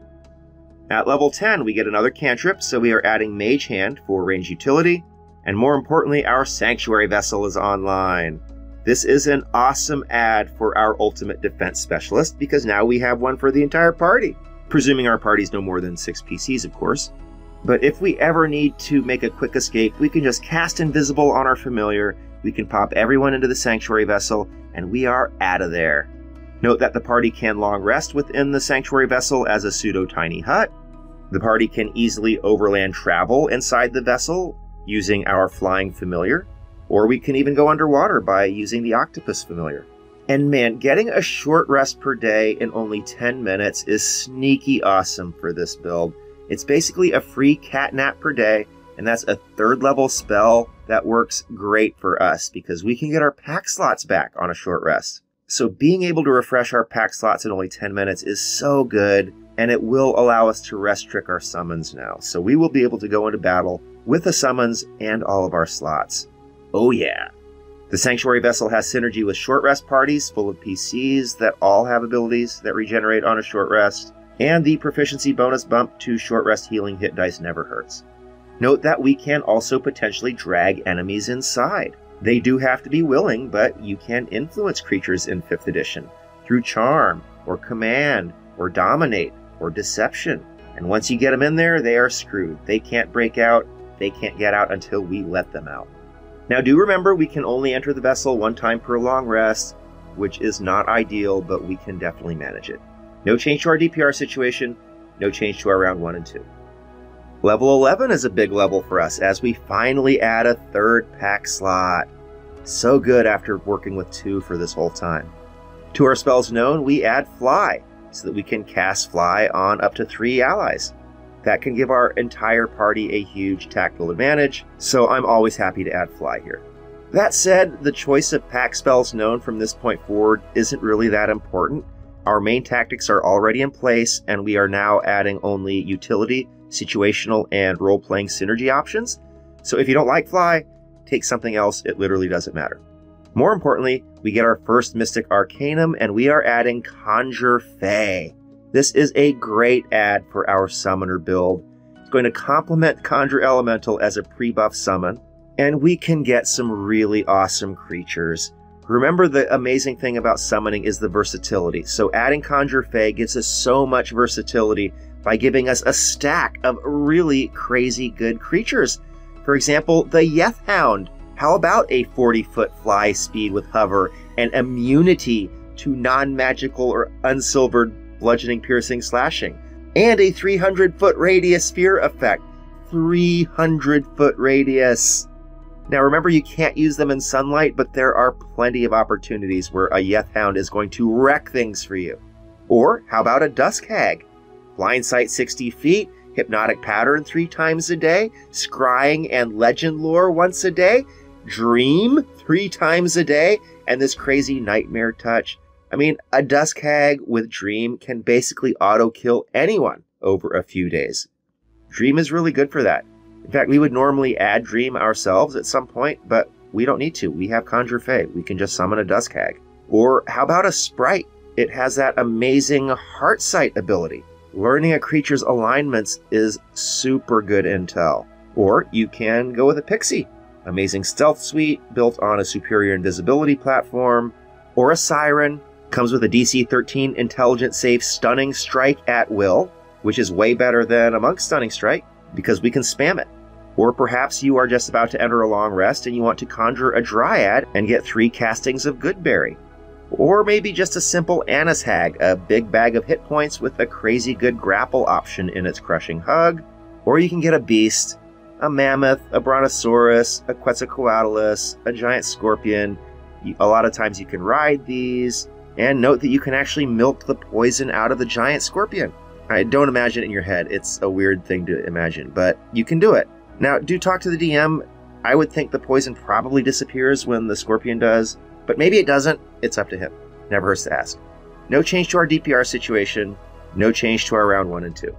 At level ten, we get another cantrip, so we are adding Mage Hand for range utility, and more importantly, our Sanctuary Vessel is online. This is an awesome ad for our Ultimate Defense Specialist, because now we have one for the entire party, presuming our party's no more than six P Cs, of course. But if we ever need to make a quick escape, we can just cast Invisible on our familiar, we can pop everyone into the Sanctuary Vessel, and we are out of there. Note that the party can long rest within the Sanctuary Vessel as a pseudo-tiny hut. The party can easily overland travel inside the vessel using our Flying Familiar, or we can even go underwater by using the Octopus Familiar. And man, getting a short rest per day in only ten minutes is sneaky awesome for this build. It's basically a free cat nap per day, and that's a third level spell that works great for us because we can get our pack slots back on a short rest. So being able to refresh our pack slots in only ten minutes is so good, and it will allow us to rest trick our summons now. So we will be able to go into battle with the summons and all of our slots. Oh yeah. The Sanctuary Vessel has synergy with short rest parties full of P Cs that all have abilities that regenerate on a short rest, and the proficiency bonus bump to short rest healing hit dice never hurts. Note that we can also potentially drag enemies inside. They do have to be willing, but you can influence creatures in fifth edition through charm, or command, or dominate, or deception. And once you get them in there, they are screwed. They can't break out, they can't get out until we let them out. Now do remember, we can only enter the vessel one time per long rest, which is not ideal, but we can definitely manage it. No change to our D P R situation, no change to our round one and two. Level eleven is a big level for us as we finally add a third pack slot. So good after working with two for this whole time. To our spells known, we add Fly, so that we can cast Fly on up to three allies. That can give our entire party a huge tactical advantage, so I'm always happy to add Fly here. That said, the choice of pack spells known from this point forward isn't really that important. Our main tactics are already in place, and we are now adding only utility situational and role-playing synergy options. So if you don't like fly, take something else. It literally doesn't matter. More importantly, we get our first Mystic Arcanum, and we are adding Conjure Fey. This is a great add for our summoner build. It's going to complement Conjure Elemental as a pre-buff summon, and we can get some really awesome creatures. Remember, the amazing thing about summoning is the versatility. So adding Conjure Fey gives us so much versatility by giving us a stack of really crazy good creatures. For example, the Yeth Hound. How about a forty foot fly speed with hover and immunity to non-magical or unsilvered bludgeoning, piercing, slashing? And a three hundred foot radius sphere effect. three hundred foot radius. Now remember, you can't use them in sunlight, but there are plenty of opportunities where a Yeth Hound is going to wreck things for you. Or how about a Dusk Hag? Blind Sight sixty feet, Hypnotic Pattern three times a day, Scrying and Legend Lore once a day, Dream three times a day, and this crazy Nightmare Touch. I mean, a Dusk Hag with Dream can basically auto-kill anyone over a few days. Dream is really good for that. In fact, we would normally add Dream ourselves at some point, but we don't need to. We have Conjure Fey. We can just summon a Dusk Hag. Or how about a Sprite? It has that amazing Heart Sight ability. Learning a creature's alignments is super good intel. Or you can go with a Pixie. Amazing stealth suite built on a superior invisibility platform. Or a Siren. Comes with a D C thirteen intelligent safe Stunning Strike at will, which is way better than a Monk Stunning Strike because we can spam it. Or perhaps you are just about to enter a long rest and you want to conjure a Dryad and get three castings of Goodberry. Or maybe just a simple Annis Hag, a big bag of hit points with a crazy good grapple option in its Crushing Hug. Or you can get a beast, a Mammoth, a Brontosaurus, a Quetzalcoatlus, a Giant Scorpion. A lot of times you can ride these. And note that you can actually milk the poison out of the Giant Scorpion. I don't imagine it in your head. It's a weird thing to imagine, but you can do it. Now, do talk to the D M. I would think the poison probably disappears when the Scorpion does, but maybe it doesn't. It's up to him. Never hurts to ask. No change to our D P R situation. No change to our round one and two.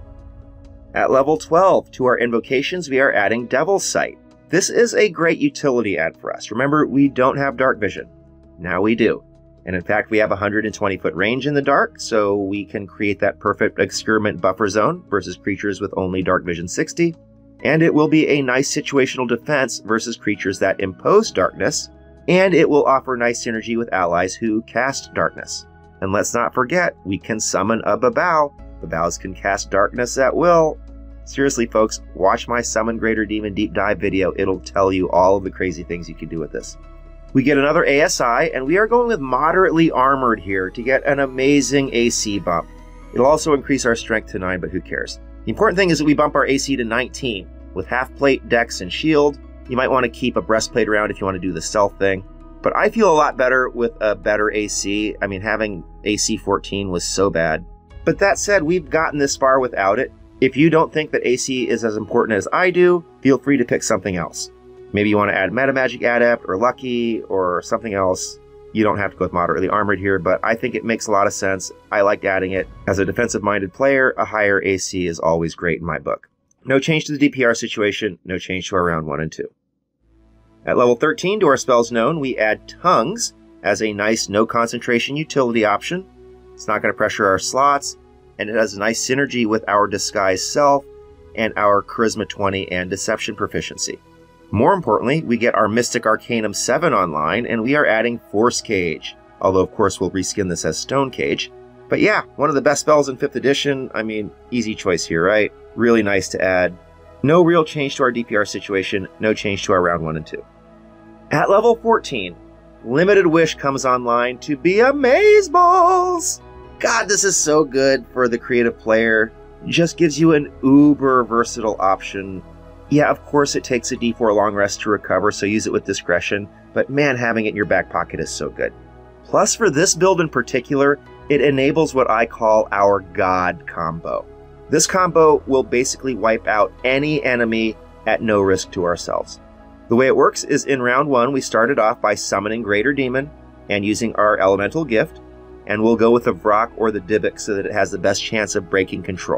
At level twelve, to our invocations, we are adding Devil's Sight. This is a great utility add for us. Remember, we don't have Dark Vision. Now we do. And in fact, we have one hundred twenty foot range in the dark, so we can create that perfect excrement buffer zone versus creatures with only Dark Vision sixty. And it will be a nice situational defense versus creatures that impose darkness. And it will offer nice synergy with allies who cast darkness. And let's not forget, we can summon a Babau. Babaus can cast darkness at will. Seriously, folks, watch my Summon Greater Demon Deep Dive video. It'll tell you all of the crazy things you can do with this. We get another A S I, and we are going with Moderately Armored here to get an amazing A C bump. It'll also increase our strength to nine, but who cares? The important thing is that we bump our A C to nineteen. With half plate, dex, and shield, you might want to keep a breastplate around if you want to do the stealth thing. But I feel a lot better with a better A C. I mean, having A C fourteen was so bad. But that said, we've gotten this far without it. If you don't think that A C is as important as I do, feel free to pick something else. Maybe you want to add Metamagic Adept or Lucky or something else. You don't have to go with Moderately Armored here, but I think it makes a lot of sense. I like adding it. As a defensive-minded player, a higher A C is always great in my book. No change to the D P R situation, no change to our round one and two. At level thirteen, to our spells known, we add Tongues as a nice no concentration utility option. It's not going to pressure our slots, and it has a nice synergy with our Disguise Self and our Charisma twenty and Deception proficiency. More importantly, we get our Mystic Arcanum seven online, and we are adding Force Cage. Although, of course, we'll reskin this as Stone Cage. But yeah, one of the best spells in fifth edition. I mean, easy choice here, right? Really nice to add. No real change to our D P R situation, no change to our round one and two. At level fourteen, Limited Wish comes online to be Amazeballs! God, this is so good for the creative player. It just gives you an uber versatile option. Yeah, of course it takes a D four long rest to recover, so use it with discretion, but man, having it in your back pocket is so good. Plus, for this build in particular, it enables what I call our God combo. This combo will basically wipe out any enemy at no risk to ourselves. The way it works is in round one, we started off by summoning Greater Demon and using our Elemental Gift, and we'll go with the Vrock or the Dybbuk so that it has the best chance of breaking control.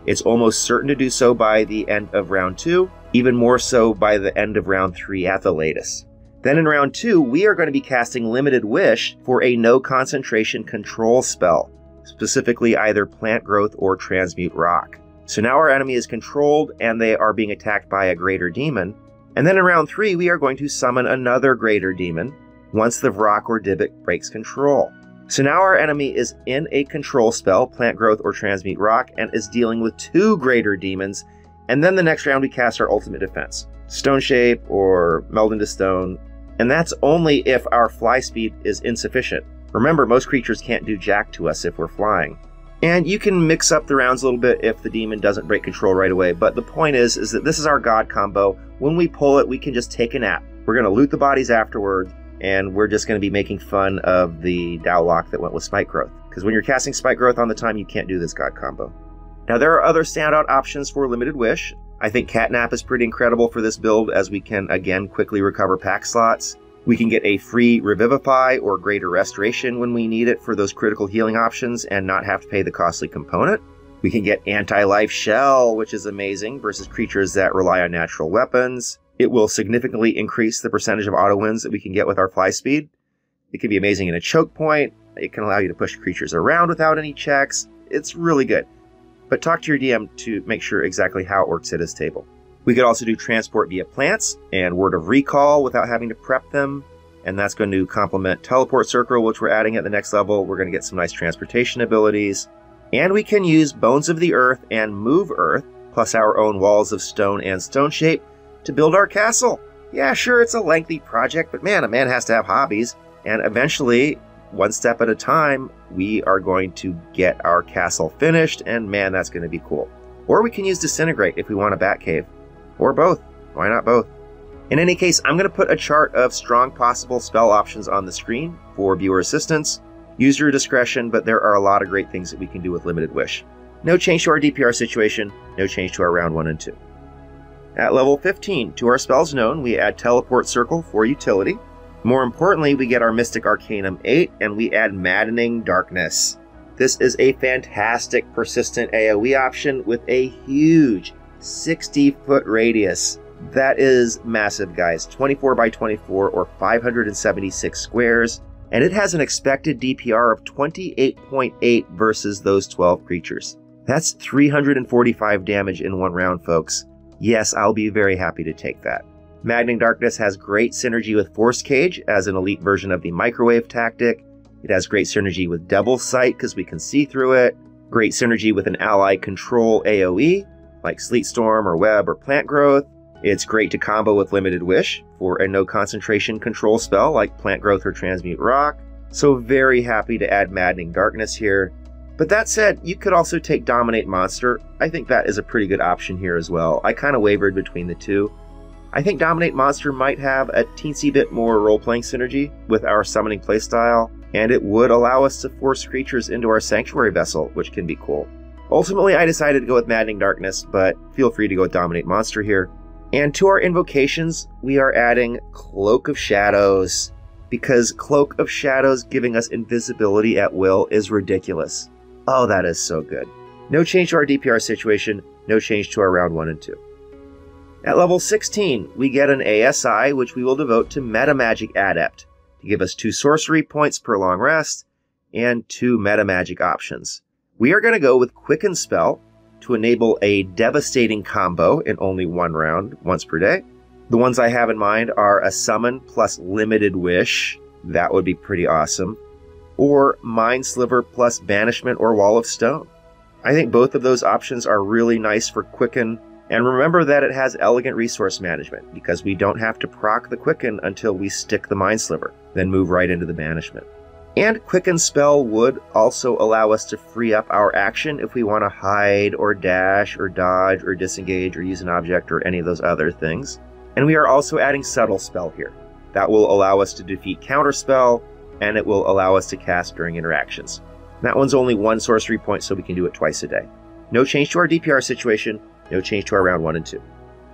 It's almost certain to do so by the end of round two, even more so by the end of round three at the latest. Then in round two, we are going to be casting Limited Wish for a no concentration control spell, specifically either Plant Growth or Transmute Rock. So now our enemy is controlled and they are being attacked by a Greater Demon. And then in round three, we are going to summon another Greater Demon once the Vrock or Dybbuk breaks control. So now our enemy is in a control spell, Plant Growth or Transmute Rock, and is dealing with two Greater Demons. And then the next round we cast our ultimate defense, Stone Shape or Meld into Stone. And that's only if our fly speed is insufficient. Remember, most creatures can't do jack to us if we're flying. And you can mix up the rounds a little bit if the demon doesn't break control right away, but the point is, is that this is our God combo. When we pull it, we can just take a nap. We're going to loot the bodies afterwards, and we're just going to be making fun of the Dao Lock that went with Spike Growth. Because when you're casting Spike Growth on the time, you can't do this God combo. Now, there are other standout options for Limited Wish. I think Catnap is pretty incredible for this build, as we can, again, quickly recover pack slots. We can get a free Revivify or Greater Restoration when we need it for those critical healing options and not have to pay the costly component. We can get Anti-Life Shell, which is amazing, versus creatures that rely on natural weapons. It will significantly increase the percentage of auto wins that we can get with our fly speed. It can be amazing in a choke point. It can allow you to push creatures around without any checks. It's really good. But talk to your D M to make sure exactly how it works at his table. We could also do Transport via Plants and Word of Recall without having to prep them. And that's going to complement Teleport Circle, which we're adding at the next level. We're going to get some nice transportation abilities. And we can use Bones of the Earth and Move Earth, plus our own Walls of Stone and Stone Shape, to build our castle. Yeah, sure, it's a lengthy project, but man, a man has to have hobbies. And eventually, one step at a time, we are going to get our castle finished, and man, that's going to be cool. Or we can use Disintegrate if we want a Batcave. Or both. Why not both? In any case, I'm going to put a chart of strong possible spell options on the screen for viewer assistance. Use your discretion, but there are a lot of great things that we can do with Limited Wish. No change to our D P R situation, no change to our round one and two. At level fifteen, to our spells known, we add Teleport Circle for utility. More importantly, we get our Mystic Arcanum eight, and we add Maddening Darkness. This is a fantastic persistent AoE option with a huge sixty foot radius. That is massive, guys. twenty-four by twenty-four or five hundred seventy-six squares. And it has an expected D P R of twenty-eight point eight versus those twelve creatures. That's three hundred forty-five damage in one round, folks. Yes, I'll be very happy to take that. Maddening Darkness has great synergy with Force Cage as an elite version of the microwave tactic. It has great synergy with Double Sight because we can see through it. Great synergy with an ally control AoE, like Sleet Storm or Web or Plant Growth. It's great to combo with Limited Wish for a no concentration control spell like Plant Growth or Transmute Rock. So very happy to add Maddening Darkness here. But that said, you could also take Dominate Monster. I think that is a pretty good option here as well. I kind of wavered between the two. I think Dominate Monster might have a teensy bit more role-playing synergy with our summoning playstyle, and it would allow us to force creatures into our Sanctuary Vessel, which can be cool. Ultimately, I decided to go with Maddening Darkness, but feel free to go with Dominate Monster here. And to our invocations, we are adding Cloak of Shadows, because Cloak of Shadows giving us invisibility at will is ridiculous. Oh, that is so good. No change to our D P R situation, no change to our round one and two. At level sixteen, we get an A S I, which we will devote to Metamagic Adept, to give us two sorcery points per long rest, and two Metamagic options. We are going to go with Quicken Spell, to enable a devastating combo in only one round, once per day. The ones I have in mind are a Summon plus Limited Wish. That would be pretty awesome. Or Mind Sliver plus Banishment or Wall of Stone. I think both of those options are really nice for Quicken. And remember that it has elegant resource management, because we don't have to proc the Quicken until we stick the Mind Sliver, then move right into the Banishment. And Quicken Spell would also allow us to free up our action if we want to hide or dash or dodge or disengage or use an object or any of those other things. And we are also adding Subtle Spell here. That will allow us to defeat Counterspell, and it will allow us to cast during interactions. That one's only one sorcery point, so we can do it twice a day. No change to our D P R situation, no change to our round one and two.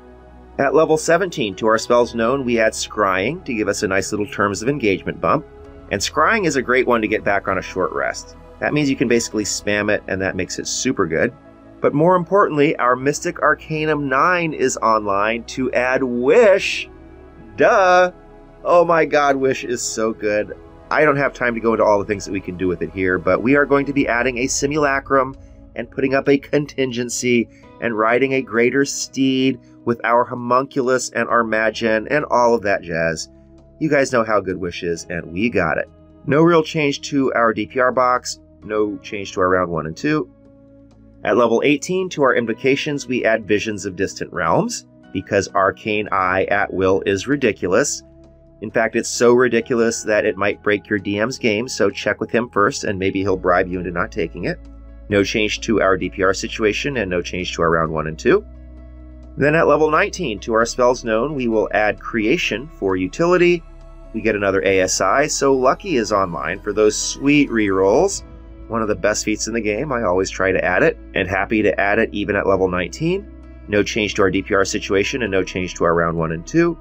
At level seventeen, to our spells known, we add Scrying to give us a nice little Terms of Engagement bump. And Scrying is a great one to get back on a short rest. That means you can basically spam it, and that makes it super good. But more importantly, our Mystic Arcanum nine is online to add Wish. Duh! Oh my god, Wish is so good. I don't have time to go into all the things that we can do with it here, but we are going to be adding a Simulacrum and putting up a Contingency and riding a Greater Steed with our Homunculus and our Magen and all of that jazz. You guys know how good Wish is, and we got it. No real change to our D P R box, no change to our round one and two. At level eighteen, to our invocations, we add Visions of Distant Realms, because Arcane Eye at will is ridiculous. In fact, it's so ridiculous that it might break your D M's game, so check with him first, and maybe he'll bribe you into not taking it. No change to our D P R situation, and no change to our round one and two. Then at level nineteen, to our spells known, we will add Creation for utility. We get another A S I, so Lucky is online for those sweet rerolls. One of the best feats in the game, I always try to add it, and happy to add it even at level nineteen. No change to our D P R situation, and no change to our round one and two.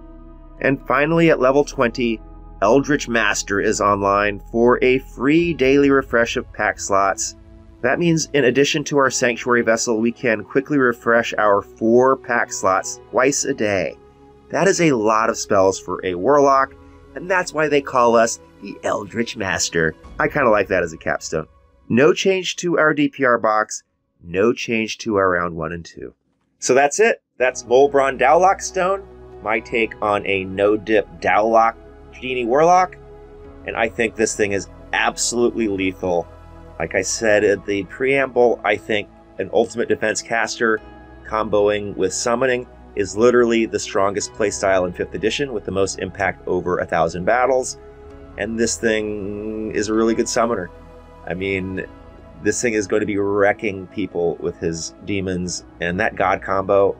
And finally, at level twenty, Eldritch Master is online for a free daily refresh of pack slots. That means in addition to our Sanctuary Vessel, we can quickly refresh our four pack slots twice a day. That is a lot of spells for a Warlock, and that's why they call us the Eldritch Master. I kind of like that as a capstone. No change to our D P R box, no change to our round one and two. So that's it. That's Mulbron Dowlock Stone, my take on a no-dip Dowlock Genie Warlock, and I think this thing is absolutely lethal. Like I said in the preamble, I think an Ultimate Defense caster comboing with Summoning is literally the strongest playstyle in fifth edition with the most impact over a thousand battles. And this thing is a really good summoner. I mean, this thing is going to be wrecking people with his demons, and that God combo,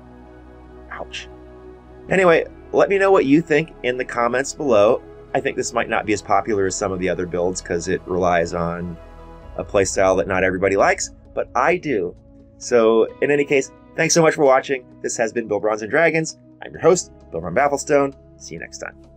ouch. Anyway, let me know what you think in the comments below. I think this might not be as popular as some of the other builds because it relies on a playstyle that not everybody likes, but I do. So in any case, thanks so much for watching. This has been Build Bronze and Dragons. I'm your host, Bilbron Bafflestone. See you next time.